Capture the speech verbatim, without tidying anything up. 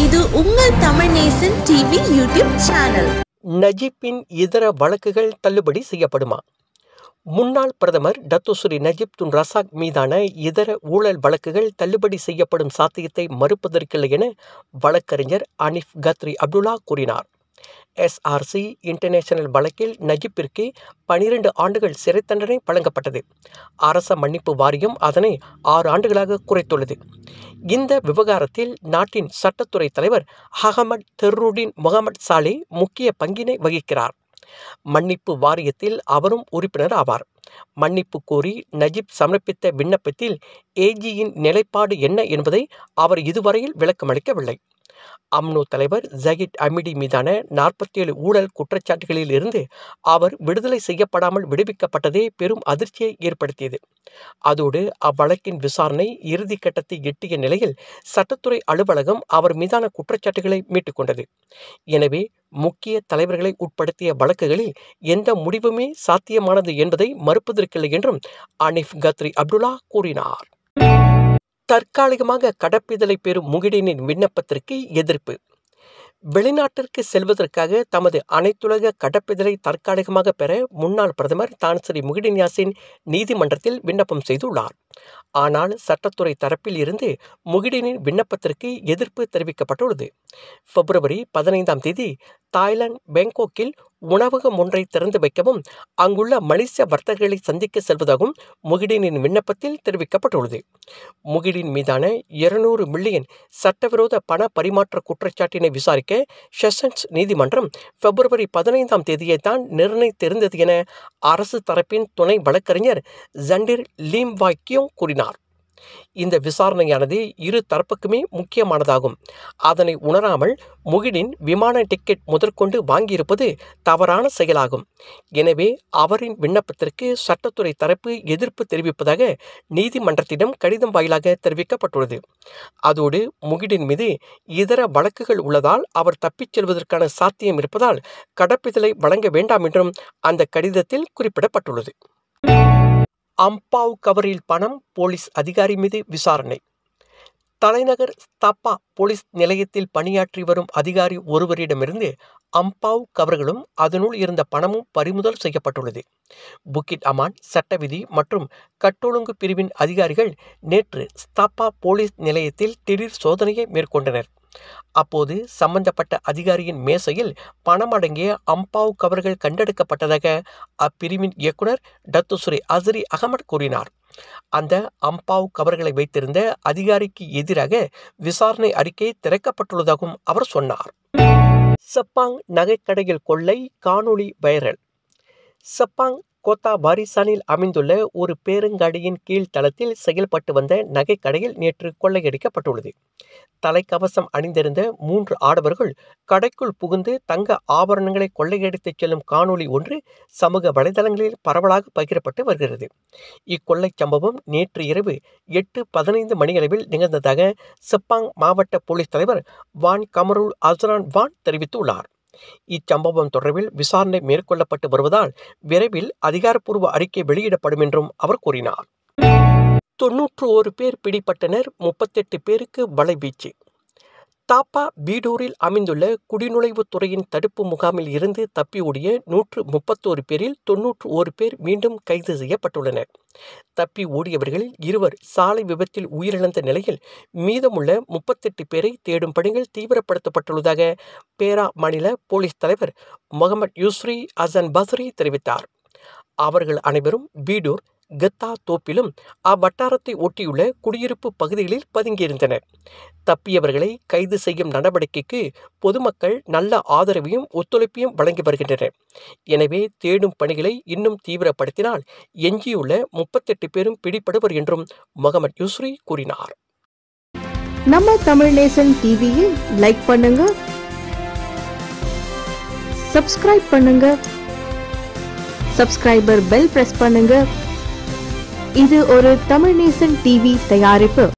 இது உங்கள் Tamil Nesan TV YouTube channel. நஜீப்பின் இதர வழக்குகள் தள்ளுபடி செய்யப்படுமா? முன்னாள் பிரதமர் டத்தோஸ்ரீ நஜீப் துன் ரசாக் மீதான இதர ஊழல் வழக்குகள் தள்ளுபடி செய்யப்படும் சாத்தியத்தை மறுப்பதற்கில்லை என வழக்கறிஞர் அனிஃப் கத்ரி அப்துல்லா கூறினார். எஸ்ஆர்சி இன்டர்நேஷனல் வழக்கில் நஜீப்பிற்கு பனிரெண்டு ஆண்டுகள் சிறை தண்டனை வழங்கப்பட்டது. அரச மன்னிப்பு வாரியம் அதனை ஆறு ஆண்டுகளாக குறைத்துள்ளது. இந்த விவகாரத்தில் நாட்டின் சட்டத்துறை தலைவர் அகமட் தெர்ருடின் முகமது சாலே முக்கிய பங்கினை வகிக்கிறார். மன்னிப்பு வாரியத்தில் அவரும் உறுப்பினர் ஆவார். மன்னிப்பு கோரி நஜீப் சமர்ப்பித்த விண்ணப்பத்தில் ஏஜியின் நிலைப்பாடு என்ன என்பதை அவர் இதுவரையில் விளக்கமளிக்கவில்லை. அம்னோ தலைவர் ஜஹித் அமிடி மீதான நாற்பத்தி ஏழு ஊழல் குற்றச்சாட்டுகளில் இருந்து அவர் விடுதலை செய்யப்படாமல் விடுவிக்கப்பட்டதே பெரும் அதிர்ச்சியை ஏற்படுத்தியது. அதோடு அவ்வழக்கின் விசாரணை இறுதி கட்டத்தை எட்டிய நிலையில் சட்டத்துறை அலுவலகம் அவர் மீதான குற்றச்சாட்டுகளை மீட்டுக் கொண்டது. எனவே முக்கிய தலைவர்களை உட்படுத்திய வழக்குகளில் எந்த முடிவுமே சாத்தியமானது என்பதை மறுப்பதற்கில்லை என்றும் அனிஃப் கத்ரி அப்துல்லா கூறினார். தற்காலிகமாக கடப்பிதழை பெறும் முகிடினின் விண்ணப்பத்திற்கு எதிர்ப்பு. வெளிநாட்டிற்கு செல்வதற்காக தமது அனைத்துலக கடப்பிதழை தற்காலிகமாக பெற முன்னாள் பிரதமர் தான் ஸ்ரீ முகிடின் யாசின் நீதிமன்றத்தில் விண்ணப்பம் செய்துள்ளார். ஆனால் சட்டத்துறை தரப்பில் இருந்து முகிடினின் விண்ணப்பத்திற்கு எதிர்ப்பு தெரிவிக்கப்பட்டுள்ளது. பிப்ரவரி பதினைந்தாம் தேதி தாய்லாந்து பேங்காக்கில் உணவகம் ஒன்றை திறந்து வைக்கவும் அங்குள்ள மலேசிய வர்த்தகர்களை சந்திக்க செல்வதாகவும் முகிடினின் விண்ணப்பத்தில் தெரிவிக்கப்பட்டுள்ளது. முகிடின் மீதான இருநூறு மில்லியன் சட்டவிரோத பண பரிமாற்ற குற்றச்சாட்டினை விசாரிக்க செஷன்ஸ் நீதிமன்றம் பிப்ரவரி பதினைந்தாம் தேதியை தான் நிர்ணயித்திருந்தது என அரசு தரப்பின் துணை வழக்கறிஞர் ஜண்டிர் லீம் வாக்கியோ கூறினார். இந்த விசாரணையானது இரு தரப்புக்குமே முக்கியமானதாகும். அதனை உணராமல் முகிடின் விமான டிக்கெட் முதற்கொண்டு வாங்கியிருப்பது தவறான செயலாகும். எனவே அவரின் விண்ணப்பத்திற்கு சட்டத்துறை தரப்பு எதிர்ப்பு தெரிவிப்பதாக நீதிமன்றத்திடம் கடிதம் வாயிலாக தெரிவிக்கப்பட்டுள்ளது. அதோடு முகிடின் மீது இதர வழக்குகள் உள்ளதால் அவர் தப்பிச் செல்வதற்கான சாத்தியம் இருப்பதால் கடப்பிதழை வழங்க வேண்டாம் என்றும் அந்த கடிதத்தில் குறிப்பிடப்பட்டுள்ளது. அம்பாவ் கவரில் பணம், போலீஸ் அதிகாரி மீது விசாரணை. தலைநகர் ஸ்தப்பா போலீஸ் நிலையத்தில் பணியாற்றி வரும் அதிகாரி ஒருவரிடமிருந்து அம்பாவ் கவர்களும் அதனுள் இருந்த பணமும் பறிமுதல் செய்யப்பட்டுள்ளது. புக்கிட் அமான் சட்டவிதி மற்றும் கட்டொழுங்கு பிரிவின் அதிகாரிகள் நேற்று ஸ்தப்பா போலீஸ் நிலையத்தில் திடீர் சோதனையை மேற்கொண்டனர். அப்போது சம்பந்தப்பட்ட அதிகாரியின் மேசையில் பணம் அடங்கிய அம்பாவ் கவர்கள் கண்டெடுக்கப்பட்டதாக அப்பிரிவின் இயக்குனர் டத்தோஸ்ரீ அஸ்ரி அகமட் கூறினார். அந்த அம்பாவ் கவர்களை வைத்திருந்த அதிகாரிக்கு எதிராக விசாரணை அறிக்கை திறக்கப்பட்டுள்ளதாகவும் அவர் சொன்னார். செப்பாங் நகைக்கடையில் கொள்ளை, காணொளி வைரல். செப்பாங் கோத்தா பாரிசானில் அமைந்துள்ள ஒரு பேருங்காடியின் கீழ்த்தளத்தில் செயல்பட்டு வந்த நகைக்கடையில் நேற்று கொள்ளையடிக்கப்பட்டுள்ளது. தலைக்கவசம் அணிந்திருந்த மூன்று ஆடவர்கள் கடைக்குள் புகுந்து தங்க ஆபரணங்களை கொள்ளையடித்துச் செல்லும் காணொளி ஒன்று சமூக வலைதளங்களில் பரவலாக பகிரப்பட்டு வருகிறது. இக்கொள்ளை சம்பவம் நேற்று இரவு எட்டு பதினைந்து மணியளவில் நிகழ்ந்ததாக செப்பாங் மாவட்ட போலீஸ் தலைவர் வான் கமருல் அஸ்ரான் வான் தெரிவித்துள்ளார். இச்சம்பவம் தொடர்பில் விசாரணை மேற்கொள்ளப்பட்டு வருவதால் விரைவில் அதிகாரப்பூர்வ அறிக்கை வெளியிடப்படும் என்றும் அவர் கூறினார். தொன்னூற்று ஓரு பேர் பிடிபட்டனர், முப்பத்தெட்டு பேருக்கு வலைவீச்சு. தாப்பா பீடூரில் அமைந்துள்ள குடிநுழைவுத் துறையின் தடுப்பு முகாமில் இருந்து தப்பி ஓடிய நூற்று முப்பத்தோரு பேரில் தொன்னூற்று ஓரு பேர் மீண்டும் கைது செய்யப்பட்டுள்ளனர். தப்பி ஓடியவர்களில் இருவர் சாலை விபத்தில் உயிரிழந்த நிலையில் மீதமுள்ள முப்பத்தெட்டு பேரை தேடும் பணிகள் தீவிரப்படுத்தப்பட்டுள்ளதாக பேரா மாநில போலீஸ் தலைவர் முகமது யூஸ்ரி அசன் பஸ்ரி தெரிவித்தார். அவர்கள் அனைவரும் பீடூர் கத்தா தோப்பிலும் அவ்வட்டாரத்தை ஒட்டியுள்ள குடியிருப்பு பகுதிகளில் பதுங்கியிருந்தனர். தப்பியவர்களை கைது செய்யும் நடவடிக்கைக்கு பொதுமக்கள் நல்ல ஆதரவையும் ஒத்துழைப்பையும் வழங்கி வருகின்றனர். எனவே தேடும் பணிகளை இன்னும் தீவிரப்படுத்தினால் எஞ்சியுள்ள முப்பத்தெட்டு பேரும் பிடிபடுவர் என்றும் முகமது யூஸ்ரி கூறினார். நம்ம தமிழ் நேசன் டிவியை லைக் பண்ணுங்க, சப்ஸ்கிரைப் பண்ணுங்க, சப்ஸ்கிரைபர் பெல் பிரஸ் பண்ணுங்க. இது ஒரு தமிழ் நேசன் டிவி தயாரிப்பு.